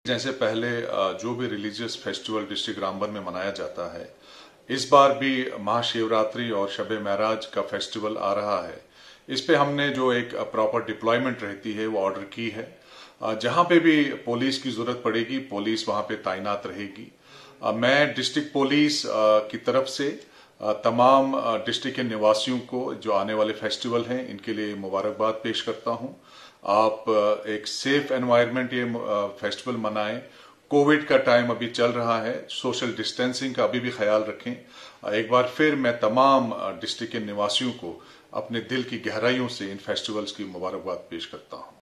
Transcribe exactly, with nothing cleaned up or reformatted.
जैसे पहले जो भी रिलीजियस फेस्टिवल डिस्ट्रिक्ट रामबन में मनाया जाता है, इस बार भी महाशिवरात्रि और शब-ए महराज का फेस्टिवल आ रहा है। इस पे हमने जो एक प्रॉपर डिप्लॉयमेंट रहती है वो ऑर्डर की है। जहां पे भी पुलिस की जरूरत पड़ेगी, पुलिस वहां पे तैनात रहेगी। मैं डिस्ट्रिक्ट पुलिस की तरफ से तमाम डिस्ट्रिक्ट के निवासियों को जो आने वाले फेस्टिवल हैं इनके लिए मुबारकबाद पेश करता हूं। आप एक सेफ एनवायरनमेंट ये फेस्टिवल मनाएं। कोविड का टाइम अभी चल रहा है, सोशल डिस्टेंसिंग का अभी भी ख्याल रखें। एक बार फिर मैं तमाम डिस्ट्रिक्ट के निवासियों को अपने दिल की गहराइयों से इन फेस्टिवल्स की मुबारकबाद पेश करता हूं।